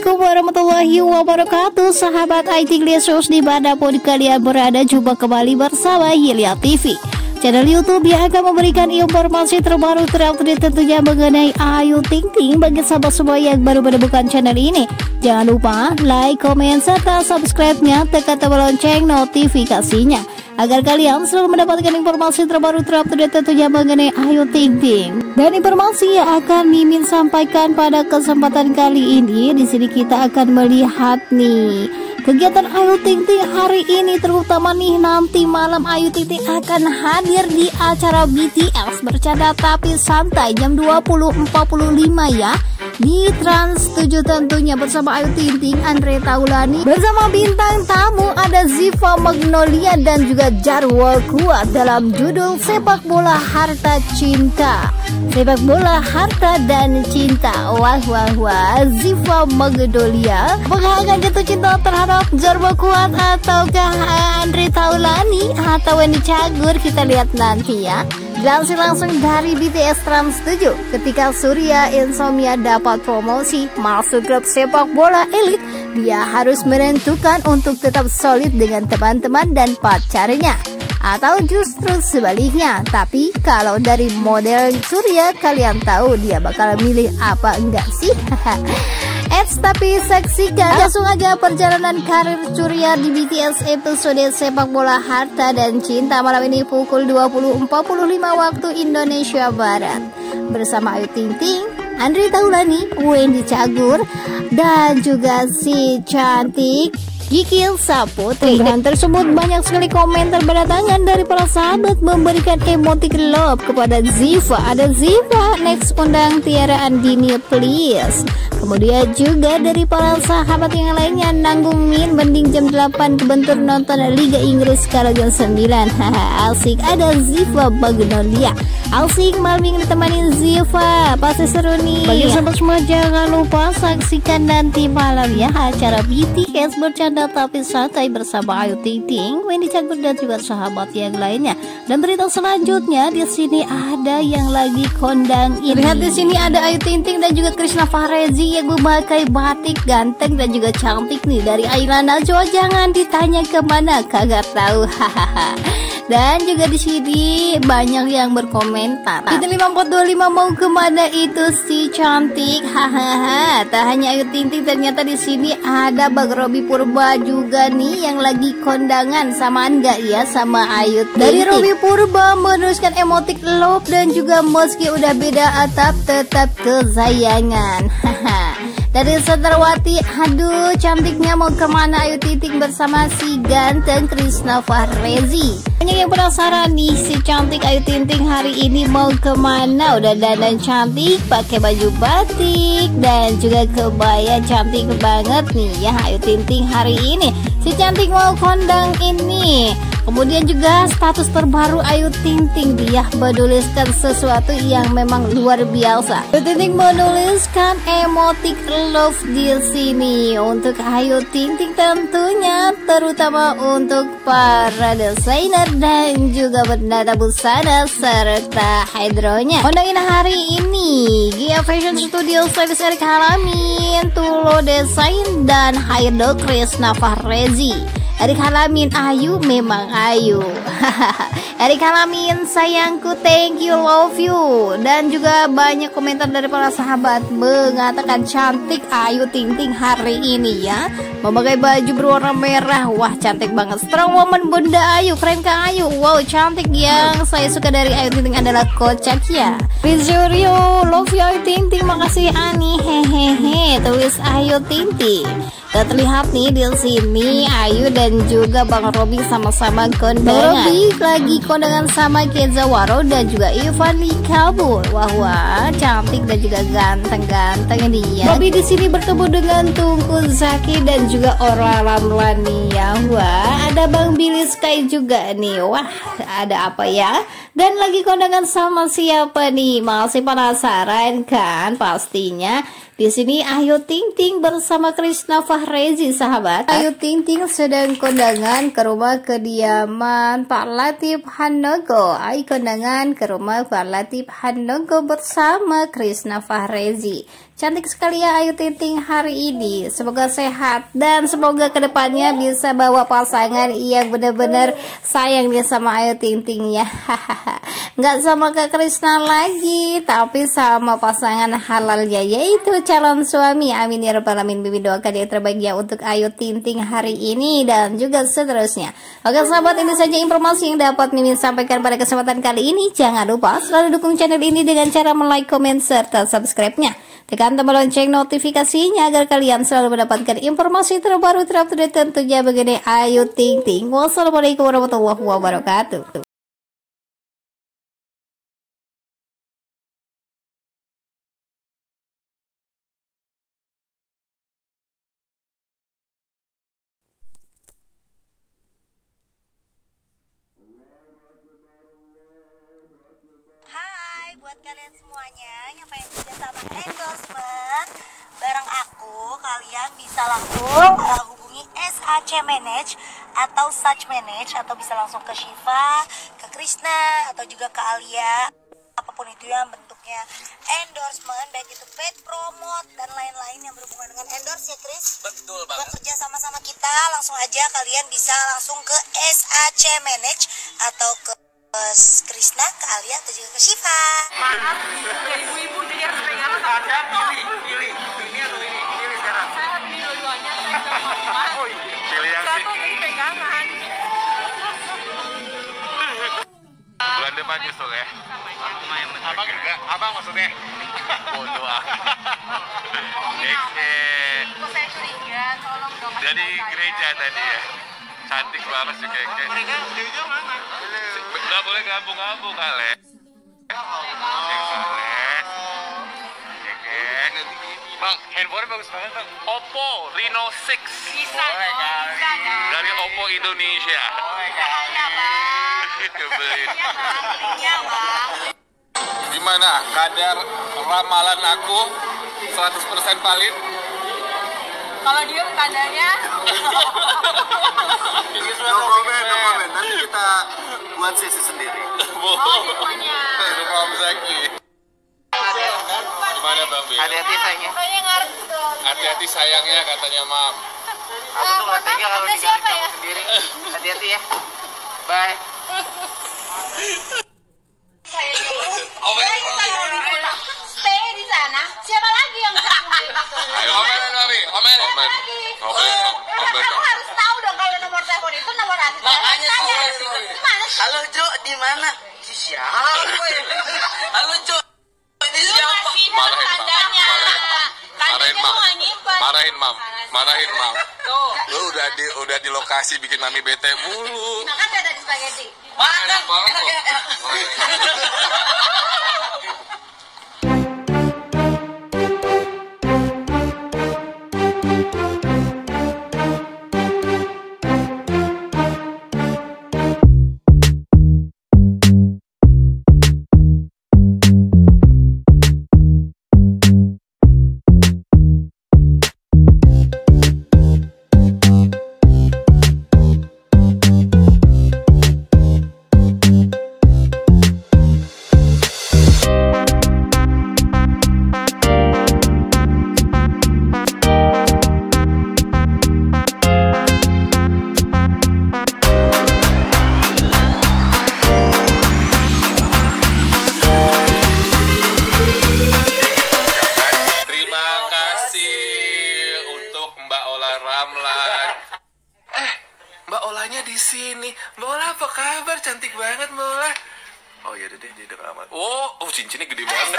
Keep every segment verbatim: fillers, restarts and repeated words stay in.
Assalamualaikum warahmatullahi wabarakatuh. Sahabat I T Glesios dimanapun kalian berada, jumpa kembali bersama Hilya T V, channel YouTube yang akan memberikan informasi terbaru terupdate tentunya mengenai Ayu Ting Ting. Bagi sahabat semua yang baru menemukan channel ini, jangan lupa like, komen, serta subscribe-nya, tekan tombol lonceng notifikasinya agar kalian selalu mendapatkan informasi terbaru terupdate tentunya mengenai Ayu Ting Ting. Dan informasi yang akan Mimin sampaikan pada kesempatan kali ini, di sini kita akan melihat nih kegiatan Ayu Ting Ting hari ini, terutama nih nanti malam Ayu Ting Ting akan hadir di acara B T S Bercanda Tapi Santai jam dua puluh empat puluh lima ya, di Trans tujuh tentunya, bersama Ayu Ting Ting, Andre Taulani, bersama bintang tamu ada Ziva Magnolia dan juga Jarwo Kuat dalam judul Sepak Bola Harta Cinta. Sepak bola harta dan cinta. Wah wah wah, Ziva Magnolia apakah akan jatuh cinta terhadap Jarwo Kuat ataukah Andre Taulani atau Wendy Cagur? Kita lihat nanti ya. Langsung langsung dari B T S Trans tujuh, ketika Surya Insomnia dapat promosi masuk klub sepak bola elit, dia harus menentukan untuk tetap solid dengan teman-teman dan pacarnya, atau justru sebaliknya. Tapi kalau dari model Surya, kalian tahu dia bakal milih apa enggak sih? Eits, tapi saksikan langsung aja perjalanan karir Surya di B T S episode Sepak Bola Harta dan Cinta malam ini pukul dua puluh empat puluh lima waktu Indonesia Barat, bersama Ayu Ting Ting, Andre Taulani, Wendy Cagur, dan juga si cantik Gigil Saputri. Dan tersebut banyak sekali komentar berdatangan dari para sahabat memberikan emotik love kepada Ziva. Ada Ziva, next undang Tiara Andini please. Kemudian juga dari para sahabat yang lainnya, nanggung Min mending jam delapan kebentur nonton Liga Inggris kalau jam sembilan. Haha, asik. Ada Ziva Magnolia, asik malam ini ditemani Ziva, pasti seru nih. Bagi sahabat semua jangan lupa saksikan nanti malam ya acara B T S Bercanda Tapi Santai bersama Ayu Ting Ting, Wendy Cagur dan juga sahabat yang lainnya. Dan berita selanjutnya di sini ada yang lagi kondang ini. Lihat di sini ada Ayu Ting Ting dan juga Krishna Fahrezi yang memakai batik ganteng dan juga cantik nih dari Ayla Najwa. Jangan ditanya kemana, kagak tahu. Hahaha. Dan juga di sini banyak yang berkomentar. Itu lima empat dua lima mau kemana itu si cantik? Hahaha. Tak hanya Ayu Ting Ting, ternyata di sini ada Bang Robby Purba juga nih yang lagi kondangan. Samaan nggak ya sama Ayu Ting Ting? Dari Robby Purba menuliskan emotik love dan juga meski udah beda atap tetap kesayangan. Haha. Dari Satarwati, aduh cantiknya mau kemana Ayu Ting Ting bersama si ganteng Krishna Fahrezi. Banyak yang penasaran nih si cantik Ayu Ting Ting hari ini mau kemana. Udah dandan cantik, pakai baju batik dan juga kebaya cantik banget nih ya Ayu Ting Ting hari ini. Si cantik mau kondang ini. Kemudian juga status terbaru Ayu Ting Ting, dia menuliskan sesuatu yang memang luar biasa. Ayu Ting Ting menuliskan emotik love di sini untuk Ayu Ting Ting tentunya, terutama untuk para desainer dan juga penata busana serta hydronya. Kondangin hari ini Gia Fashion Studio Service Erik Halamin, Tulo Desain dan Hydro Krishna Fahrezi. Erik Halamin, Ayu memang Ayu. Erik Halamin, sayangku, thank you, love you. Dan juga banyak komentar dari para sahabat mengatakan cantik Ayu Ting Ting hari ini ya, memakai baju berwarna merah. Wah cantik banget, strong woman Bunda Ayu, keren Kak Ayu. Wow cantik. Yang saya suka dari Ayu Ting Ting adalah kocak ya. Rizuryo, love you Ayu Ting Ting, makasih Ani, hehehe, tulis Ayu Ting Ting. Dan terlihat nih di sini Ayu dan juga Bang Robby sama-sama kondangan. Robby lagi kondangan sama Keza Waro dan juga Ivan Likabur. Wah wah, cantik dan juga ganteng-ganteng ini ya. Robby di sini bertemu dengan Tungku Zaki dan juga Orla Ramlani ya. Wah, ada Bang Billy Sky juga nih. Wah, ada apa ya? Dan lagi kondangan sama siapa nih? Masih penasaran kan pastinya. Di sini Ayu Ting Ting bersama Krishna Fahrezi, sahabat. Ayu Ting Ting sedang kondangan ke rumah kediaman Pak Latif Handoko. Ayu kondangan ke rumah Pak Latif Handoko bersama Krishna Fahrezi. Cantik sekali ya Ayu Ting Ting hari ini. Semoga sehat dan semoga kedepannya bisa bawa pasangan yang benar-benar sayang dia sama Ayu Ting Ting ya. Nggak sama Kak Krisna lagi, tapi sama pasangan halalnya, yaitu calon suami. Amin ya rabbal alamin. Bibi doakan yang terbaik ya untuk Ayu Ting Ting hari ini dan juga seterusnya. Oke sahabat, ini saja informasi yang dapat Mimin sampaikan pada kesempatan kali ini. Jangan lupa selalu dukung channel ini dengan cara like, komen, serta subscribe-nya. Tekan tombol lonceng notifikasinya agar kalian selalu mendapatkan informasi terbaru terupdate tentunya mengenai Ayu Ting Ting. Wassalamualaikum warahmatullahi wabarakatuh. Hai buat kalian semuanya yang pengen kerja sama endorsement bareng aku, kalian bisa langsung uh, hubungi S A C Manage atau Such Manage, atau bisa langsung ke Shiva, ke Krisna, atau juga ke Alia, apapun itu yang bentuknya endorsement, baik itu paid promote dan lain-lain yang berhubungan dengan endorse ya Kris. Betul banget. Buat kerja sama-sama kita, langsung aja kalian bisa langsung ke S A C Manage atau ke Krisna, ke Alia, atau juga ke Shiva. Maaf, ibu-ibu jadi harus pegangan. Ada, pilih, pilih. Ini atau ini? Pilih sekarang. Saya pilih dua-duanya, saya nggak mau. Oh, pilih yang sih. Satu jadi pegangan. Bulan depan nyusul ya. Abang juga? Abang maksudnya? Bodoh ah. Oke. Saya curiga, tolong dong. Jadi gereja tadi ya. Cantik banget sih Keke. Mereka gereja mana? Nggak boleh gabung-gabung kali. Bang, handphone bagus banget bang. Oppo Reno enam. Bisa dong, bisa dong. Dari Oppo Indonesia. Iya bang. Beliin. Iya bang, belinya bang. Gimana kadar ramalan aku seratus persen valid? Kalau diem tandanya. No comment, no comment. Nanti kita buat sesi sendiri. Oh, semuanya. Rumah Om Zaki. Gimana Bang Bil? Hati-hati sayangnya. Kayaknya ngerti dong. Hati-hati sayangnya katanya Mam. Aku tuh nggak tega kalau Kita tinggal siapa kamu ya? sendiri. Hati-hati ya. Bye. Kayaknya lu. Omelin Kita Mami. mau di pulang. Stay di sana. Siapa lagi yang bisa ngomongin gitu? Ayo omelin Mami, omelin. Siapa lagi? Omelin, Eh, omelin. kamu harus tahu dong kalau nomor telepon itu nomor asli. Makanya Tanya. sih. Gimana sih? Halo Jo, di mana? Si siapa? Halo Jo. Ini Lu siapa? kasih Marahin, Mam. tandanya. Marahin, Tandanya Mam. tuh nggak nyimpen. Marahin Mam, marahin Mam. Tuh. Lu udah di udah di lokasi bikin Mami bete mulu. Makan gak tadi spaghetti? Enak banget kok. Di sini, Mbak Ola apa kabar? Cantik banget Mbak Ola. Oh ya deh, dia udah amat. Oh, oh cincinnya gede banget.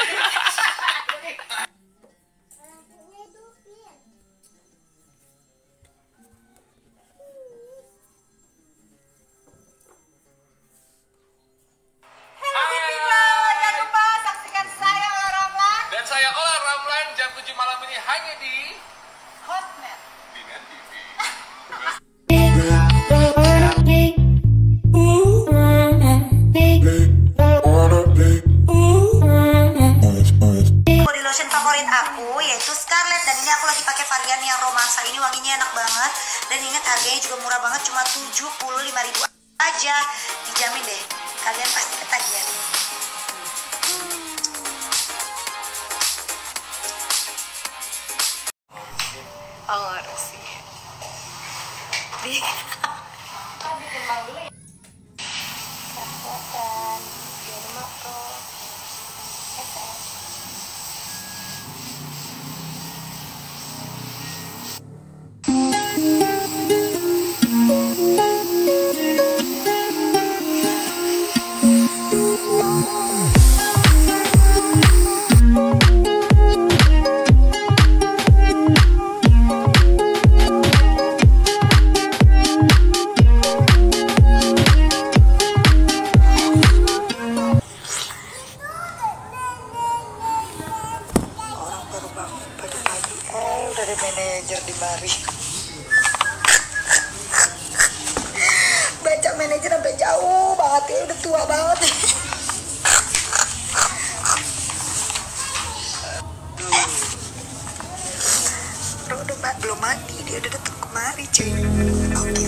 Jangan lupa saksikan saya Ola Ramlan Dan saya Ola Ramlan jam tujuh malam ini hanya di Hotnet. Dengan T V. Body lotion favorit aku yaitu Scarlett, dan ini aku lagi pakai varian yang romansa. Ini wanginya enak banget dan ingat harganya juga murah banget, cuma tujuh puluh lima ribu aja. Dijamin deh kalian pasti ketagihan. ada manajer di mari. Baca manajer sampai jauh banget ya, udah tua banget. Aduh, udah belum mandi, dia udah datang kemari cuy. Oke.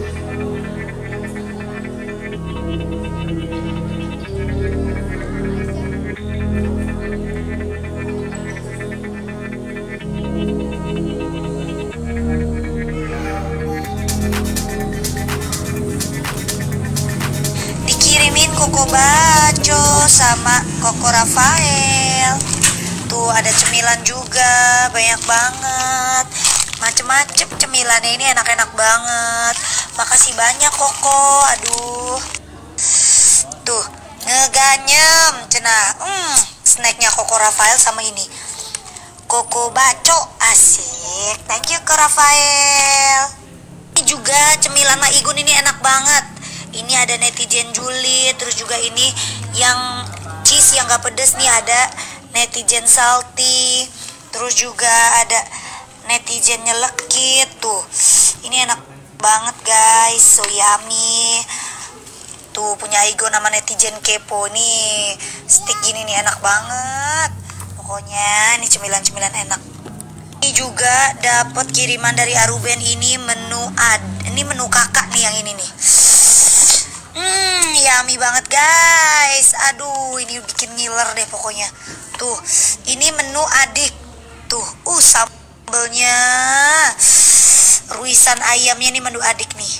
Dikirimin Koko Baco sama Koko Rafael. Tuh ada cemilan juga, banyak banget. Macem-macem cemilannya ini enak-enak banget. Makasih banyak Koko. Aduh. Tuh, ngeganyem cenah. Hmm, snacknya Koko Rafael sama ini. Koko Baco, asik. Thank you Koko Rafael. Ini juga cemilan Maigun ini enak banget. Ini ada netizen julid, terus juga ini yang cheese yang gak pedes nih ada netizen salty, terus juga ada netizen nyelekit tuh. Ini enak banget guys, so yummy. Tuh punya Igo nama netizen kepo nih. Stick gini nih enak banget. Pokoknya ini cemilan-cemilan enak. Ini juga dapat kiriman dari Aruben, ini menu ad. Ini menu kakak nih yang ini nih. Hmm, yummy banget guys. Aduh, ini bikin ngiler deh pokoknya. Tuh, ini menu adik. Tuh, uh sambelnya. Ruisan ayamnya nih menu adik nih.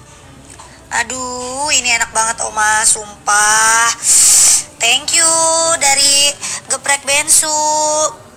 Aduh, ini enak banget Oma, sumpah. Thank you dari Geprek Bensu.